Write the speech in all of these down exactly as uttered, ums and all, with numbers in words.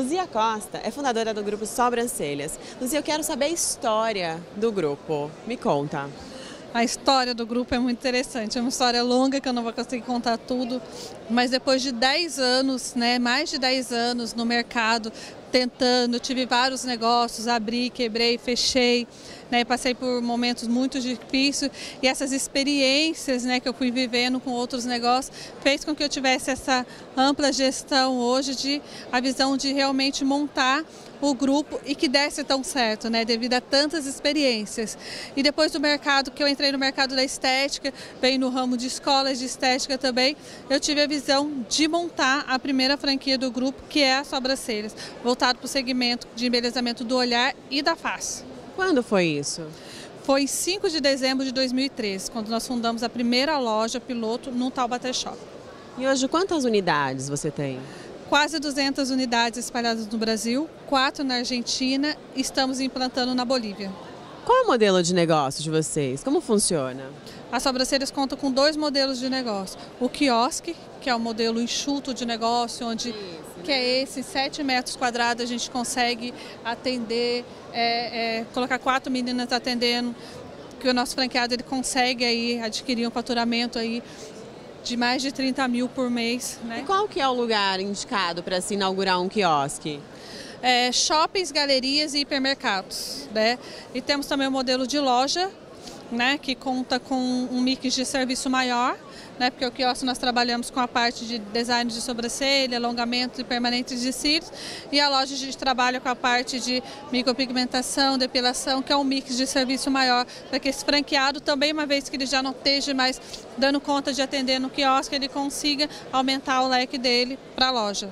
Luzia Costa é fundadora do grupo Sobrancelhas. Luzia, eu quero saber a história do grupo. Me conta. A história do grupo é muito interessante, é uma história longa que eu não vou conseguir contar tudo, mas depois de dez anos, né, mais de dez anos no mercado, tentando, tive vários negócios, abri, quebrei, fechei, né, passei por momentos muito difíceis e essas experiências, né, que eu fui vivendo com outros negócios fez com que eu tivesse essa ampla gestão hoje de a visão de realmente montar o grupo e que desse tão certo, né, devido a tantas experiências. E depois do mercado, que eu entrei no mercado da estética, veio no ramo de escolas de estética também, eu tive a visão de montar a primeira franquia do grupo, que é a Sobrancelhas, voltado para o segmento de embelezamento do olhar e da face. Quando foi isso? Foi em cinco de dezembro de dois mil e treze, quando nós fundamos a primeira loja piloto no Taubaté Shopping. E hoje quantas unidades você tem? Quase duzentas unidades espalhadas no Brasil, quatro na Argentina e estamos implantando na Bolívia. Qual é o modelo de negócio de vocês? Como funciona? A Sobrancelhas conta com dois modelos de negócio. O quiosque, que é o modelo enxuto de negócio, onde Isso, que é esse, sete metros quadrados a gente consegue atender, é, é, colocar quatro meninas atendendo, que o nosso franqueado ele consegue aí adquirir um faturamento aí de mais de trinta mil por mês. Né? E qual que é o lugar indicado para se inaugurar um quiosque? É, shoppings, galerias e hipermercados. Né? E temos também o modelo de loja, né, que conta com um mix de serviço maior, né, porque o quiosque nós trabalhamos com a parte de design de sobrancelha, alongamento e permanentes de cílios, e a loja a gente trabalha com a parte de micropigmentação, depilação, que é um mix de serviço maior, para que esse franqueado também, uma vez que ele já não esteja mais dando conta de atender no quiosque, ele consiga aumentar o leque dele para a loja.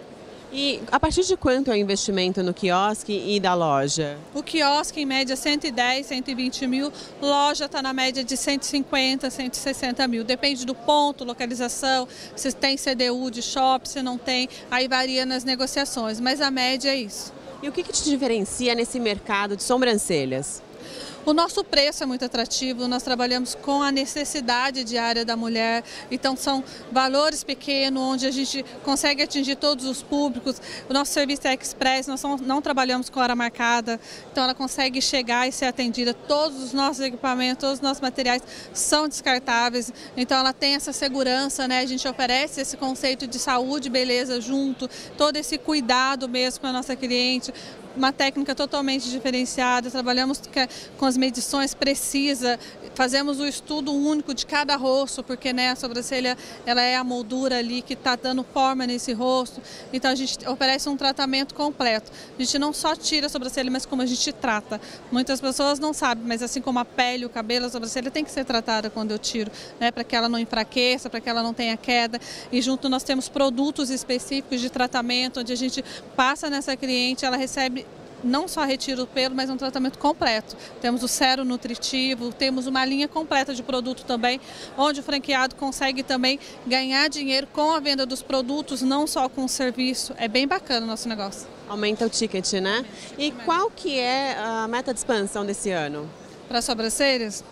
E a partir de quanto é o investimento no quiosque e da loja? O quiosque em média cento e dez, cento e vinte mil, loja está na média de cento e cinquenta, cento e sessenta mil. Depende do ponto, localização, se tem C D U de shopping, se não tem, aí varia nas negociações, mas a média é isso. E o que, que te diferencia nesse mercado de sobrancelhas? O nosso preço é muito atrativo, nós trabalhamos com a necessidade diária da mulher, então são valores pequenos, onde a gente consegue atingir todos os públicos. O nosso serviço é express, nós não trabalhamos com hora marcada, então ela consegue chegar e ser atendida. Todos os nossos equipamentos, todos os nossos materiais são descartáveis, então ela tem essa segurança, né? A gente oferece esse conceito de saúde e beleza junto, todo esse cuidado mesmo com a nossa cliente. Uma técnica totalmente diferenciada, trabalhamos com as medições precisas, fazemos o estudo único de cada rosto, porque né, a sobrancelha ela é a moldura ali que está dando forma nesse rosto, então a gente oferece um tratamento completo. A gente não só tira a sobrancelha, mas como a gente trata. Muitas pessoas não sabem, mas assim como a pele, o cabelo, a sobrancelha tem que ser tratada quando eu tiro, né, para que ela não enfraqueça, para que ela não tenha queda. E junto nós temos produtos específicos de tratamento, onde a gente passa nessa cliente, ela recebe não só retira o pelo, mas um tratamento completo. Temos o sérum nutritivo, temos uma linha completa de produto também, onde o franqueado consegue também ganhar dinheiro com a venda dos produtos, não só com o serviço. É bem bacana o nosso negócio. Aumenta o ticket, né? E qual que é a meta de expansão desse ano? Para sobrancelhas,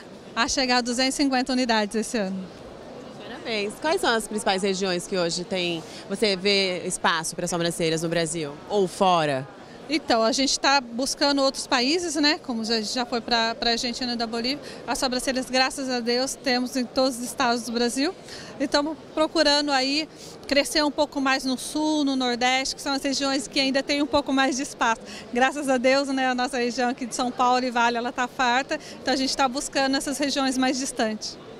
a chegar a duzentas e cinquenta unidades esse ano. Parabéns. Quais são as principais regiões que hoje tem, você vê espaço para sobrancelhas no Brasil ou fora? Então, a gente está buscando outros países, né? Como já, já foi para a Argentina e da Bolívia. As sobrancelhas, graças a Deus, temos em todos os estados do Brasil. E estamos procurando aí crescer um pouco mais no sul, no nordeste, que são as regiões que ainda tem um pouco mais de espaço. Graças a Deus, né? A nossa região aqui de São Paulo e Vale, ela está farta. Então, a gente está buscando essas regiões mais distantes.